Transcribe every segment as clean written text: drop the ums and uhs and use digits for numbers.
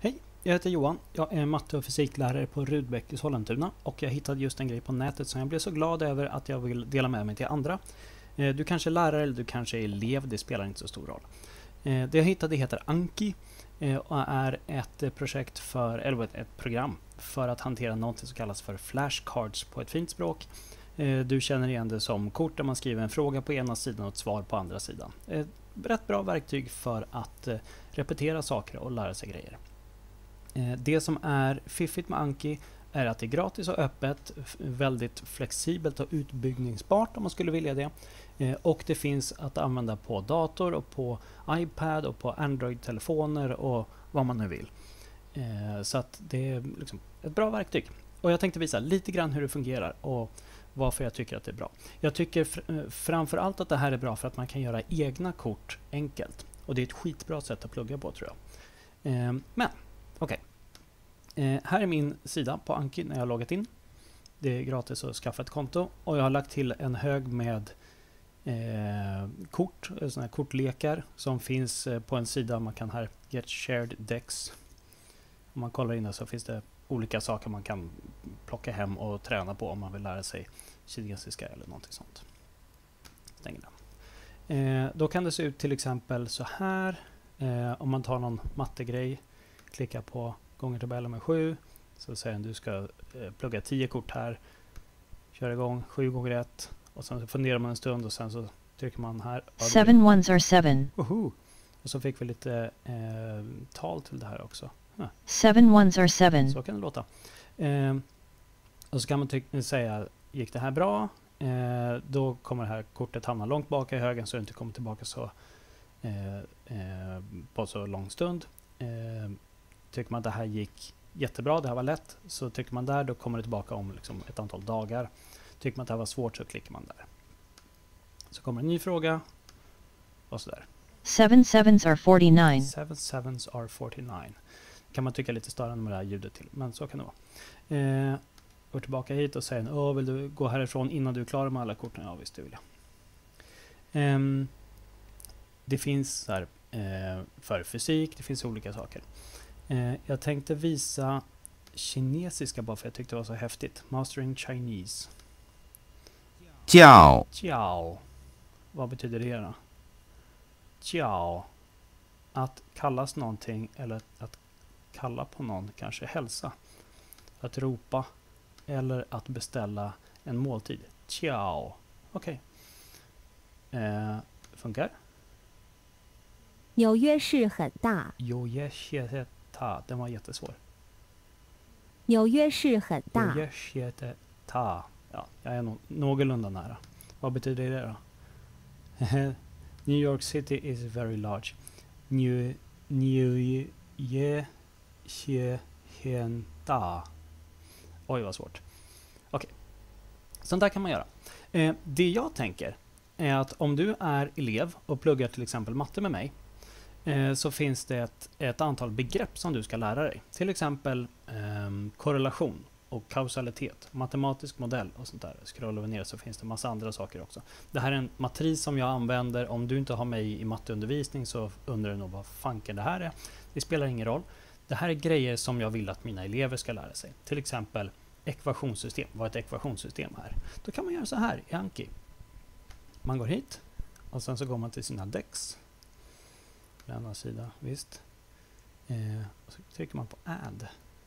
Hej, jag heter Johan. Jag är matte- och fysiklärare på Rudbeck i Sollentuna och jag hittade just en grej på nätet som jag blev så glad över att jag vill dela med mig till andra. Du kanske är lärare eller du kanske är elev, det spelar inte så stor roll. Det jag hittade heter Anki och är ett projekt eller ett program för att hantera något som kallas för flashcards på ett fint språk. Du känner igen det som kort där man skriver en fråga på ena sidan och ett svar på andra sidan. Ett rätt bra verktyg för att repetera saker och lära sig grejer. Det som är fiffigt med Anki är att det är gratis och öppet, väldigt flexibelt och utbyggningsbart om man skulle vilja det. Och det finns att använda på dator och på iPad och på Android-telefoner och vad man nu vill. Så att det är liksom ett bra verktyg. Och jag tänkte visa lite grann hur det fungerar och varför jag tycker att det är bra. Jag tycker framförallt att det här är bra för att man kan göra egna kort enkelt. Och det är ett skitbra sätt att plugga på, tror jag. Men okej. Här är min sida på Anki när jag har loggat in. Det är gratis att skaffa ett konto och jag har lagt till en hög med kort, såna här kortlekar som finns på en sida. Man kan här get shared decks. Om man kollar in där så finns det olika saker man kan plocka hem och träna på om man vill lära sig kinesiska eller någonting sånt. Stänger den. Då kan det se ut till exempel så här. Om man tar någon mattegrej, klicka på gångertabellen med 7, så säger den du ska plugga 10 kort här, kör igång 7 gånger 1 och sen funderar man en stund och sen så trycker man här 7 ones are 7. Och så fick vi lite tal till det här också. 7 ones are 7. Så kan det låta. Och så kan man säga, gick det här bra? Då kommer det här kortet hamna långt bak i högen så det inte kommer tillbaka så på så lång stund. Tycker man att det här gick jättebra, det här var lätt, så trycker man där, då kommer det tillbaka om liksom ett antal dagar. Tycker man att det här var svårt så klickar man där. Så kommer en ny fråga och så där. 7 sevens are 49. 7 sevens are 49. Kan man tycka lite störande med det här ljudet till, men så kan det vara. Går tillbaka hit och säger, vill du gå härifrån innan du är klar med alla korten? Ja, visst det vill jag. Det finns här för fysik, det finns olika saker. Jag tänkte visa kinesiska bara för jag tyckte det var så häftigt. Mastering Chinese. Jiao. Jiao. Vad betyder det då? Jiao. Att kallas någonting eller att kalla på någon, kanske hälsa. Att ropa eller att beställa en måltid. Jiao. Okej. Funkar? 纽约市很大， Den var jättesvår. 纽约市很大， Ja, jag är någorlunda nära. Vad betyder det då? New York City is very large. Oj, vad svårt. Okej. Sånt där kan man göra. Det jag tänker är att om du är elev och pluggar till exempel matte med mig, så finns det ett antal begrepp som du ska lära dig. Till exempel korrelation och kausalitet, matematisk modell och sånt där. Scrollar vi ner så finns det massa andra saker också. Det här är en matris som jag använder. Om du inte har mig i matteundervisning så undrar du nog vad fanken det här är. Det spelar ingen roll. Det här är grejer som jag vill att mina elever ska lära sig. Till exempel ekvationssystem. Vad är ett ekvationssystem här? Då kan man göra så här i Anki. Man går hit och sen så går man till sina decks. Denna sida, visst. Och så trycker man på add.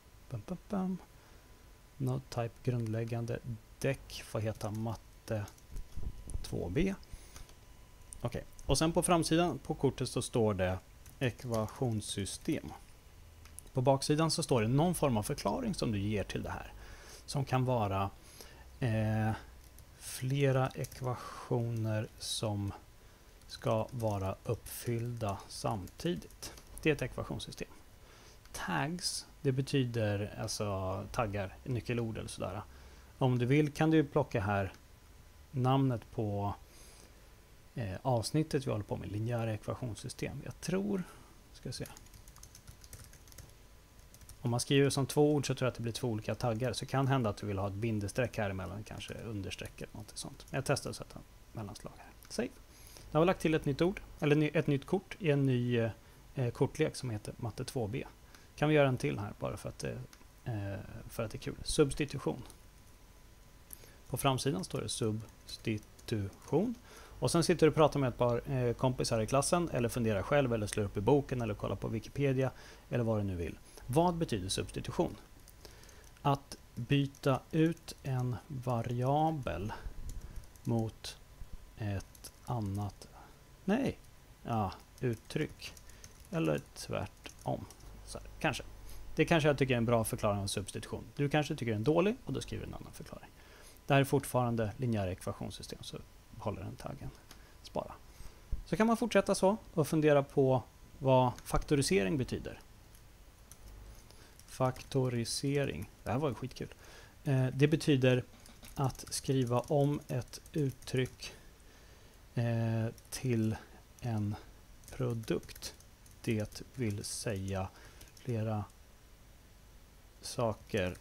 Node type grundläggande. Deck får heta matte 2b. Okej. Och sen på framsidan på kortet så står det ekvationssystem. På baksidan så står det någon form av förklaring som du ger till det här. Som kan vara flera ekvationer som ska vara uppfyllda samtidigt. Det är ett ekvationssystem. Tags, det betyder alltså taggar, nyckelord eller sådär. Om du vill kan du plocka här namnet på avsnittet vi håller på med, linjära ekvationssystem. Jag tror, ska se. Om man skriver som 2 ord så tror jag att det blir 2 olika taggar. Så kan hända att du vill ha ett bindestreck här emellan, kanske understreck eller något sånt. Jag testar att sätta mellanslag här. Save. Jag har lagt till ett nytt ord, eller ett nytt kort i en ny kortlek som heter matte 2b. Kan vi göra en till här bara för att det är kul. Substitution. På framsidan står det substitution. Och sen sitter du och pratar med ett par kompisar i klassen eller funderar själv eller slår upp i boken eller kollar på Wikipedia eller vad du nu vill. Vad betyder substitution? Att byta ut en variabel mot ett annat uttryck. Eller tvärtom. Så här, kanske. Det kanske jag tycker är en bra förklaring av substitution. Du kanske tycker den är dålig och då skriver du en annan förklaring. Det här är fortfarande linjära ekvationssystem, så håller den taggen. Spara. Så kan man fortsätta så och fundera på vad faktorisering betyder. Faktorisering. Det här var ju skitkul. Det betyder att skriva om ett uttryck till en produkt. Det vill säga flera saker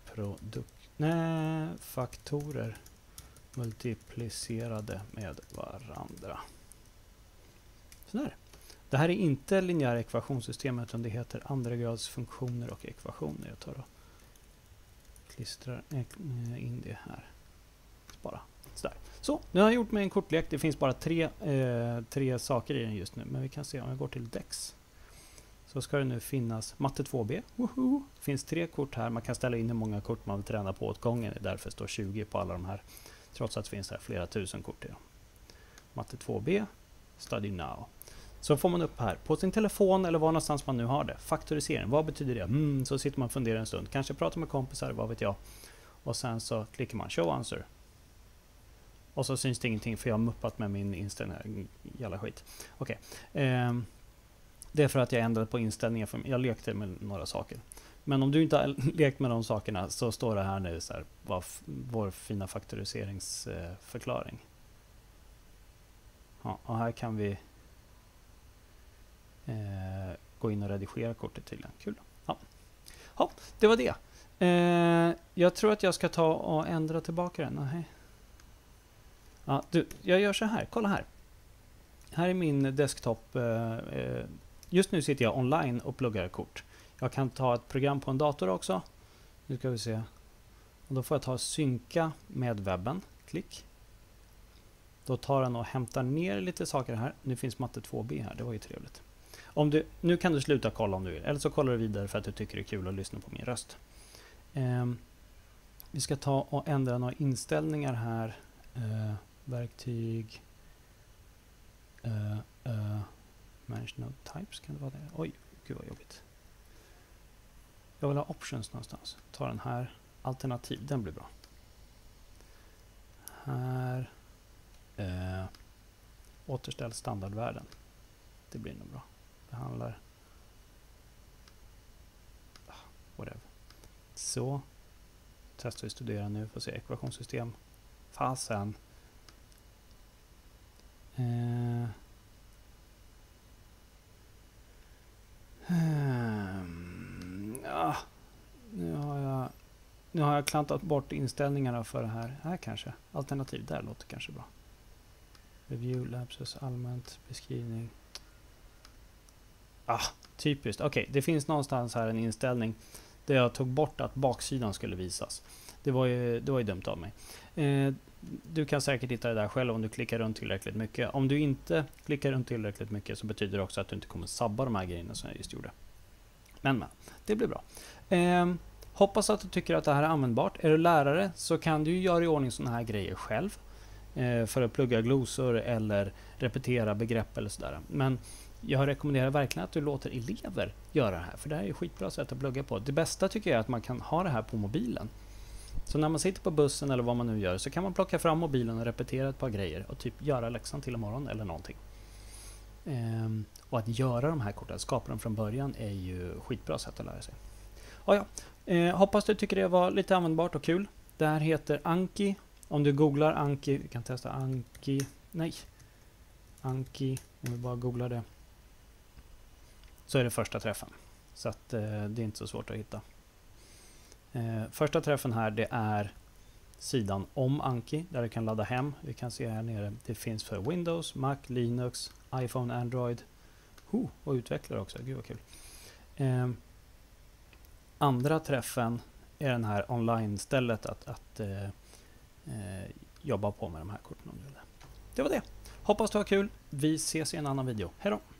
faktorer multiplicerade med varandra. Sådär. Det här är inte linjära ekvationssystem utan det heter andra grads funktioner och ekvationer. Jag tar och klistrar in det här. Spara. Sådär. Så, nu har jag gjort mig en kortlek. Det finns bara tre saker i den just nu. Men vi kan se om jag går till Dex. Så ska det nu finnas matte 2B. Woho! Det finns 3 kort här. Man kan ställa in hur många kort man vill träna på åt gången. Det är därför det står 20 på alla de här. Trots att det finns här flera tusen kort i dem. Matte 2B. Study now. Så får man upp här på sin telefon eller var någonstans man nu har det. Faktorisering. Vad betyder det? Så sitter man och funderar en stund. Kanske pratar med kompisar, vad vet jag. Och sen så klickar man show answer. Och så syns det ingenting för jag har muppat med min inställning. Jävla skit. Okej. Det är för att jag ändrade på inställningen. Jag lekte med några saker. Men om du inte har lekt med de sakerna så står det här nu så här, vår fina faktoriseringsförklaring. Ja, och här kan vi gå in och redigera kortet tydligen. Kul. Ja, det var det. Jag tror att jag ska ta och ändra tillbaka den. Nej. Ja, jag gör så här. Kolla här. Här är min desktop. Just nu sitter jag online och pluggar kort. Jag kan ta ett program på en dator också. Nu ska vi se. Och då får jag ta och synka med webben. Klick. Då tar den och hämtar ner lite saker här. Nu finns matte 2B här. Det var ju trevligt. Nu kan du sluta kolla om du vill. Eller så kollar du vidare för att du tycker det är kul att lyssna på min röst. Vi ska ta och ändra några inställningar här. Verktyg. Manage node types, kan det vara det? Oj, gud vad jobbigt. Jag vill ha options någonstans. Ta den här. Alternativ, den blir bra. Här. Återställ standardvärden. Det blir nog bra. Behandlar. Whatever. Så. Testar vi studera nu. Får se ekvationssystem. Fasen. Nu har jag klantat bort inställningarna för det här. Här kanske. Alternativ. Där låter kanske bra. Review, lapses, allmänt, beskrivning. Typiskt. Okej, det finns någonstans här en inställning där jag tog bort att baksidan skulle visas. Det var ju dumt av mig. Du kan säkert hitta det där själv om du klickar runt tillräckligt mycket. Om du inte klickar runt tillräckligt mycket så betyder det också att du inte kommer sabba de här grejerna som jag just gjorde. Men det blir bra. Hoppas att du tycker att det här är användbart. Är du lärare så kan du göra i ordning sådana här grejer själv. För att plugga glosor eller repetera begrepp eller sådär. Men jag rekommenderar verkligen att du låter elever göra det här. För det här är ett skitbra sätt att plugga på. Det bästa tycker jag är att man kan ha det här på mobilen. Så när man sitter på bussen eller vad man nu gör så kan man plocka fram mobilen och repetera ett par grejer. Och typ göra läxan till imorgon eller någonting. Och att göra de här korten, skapa dem från början är ju skitbra sätt att lära sig. Hoppas du tycker det var lite användbart och kul. Det här heter Anki. Om du googlar Anki, vi kan testa Anki. Anki, om vi bara googlar det. Så är det första träffen. Så att det är inte så svårt att hitta. Första träffen här, det är sidan om Anki där du kan ladda hem. Vi kan se här nere, det finns för Windows, Mac, Linux, iPhone, Android och utvecklare också. Gud vad kul. andra träffen är den här online-stället att jobba på med de här korten om du vill. Det var det. Hoppas du har kul. Vi ses i en annan video. Hej då!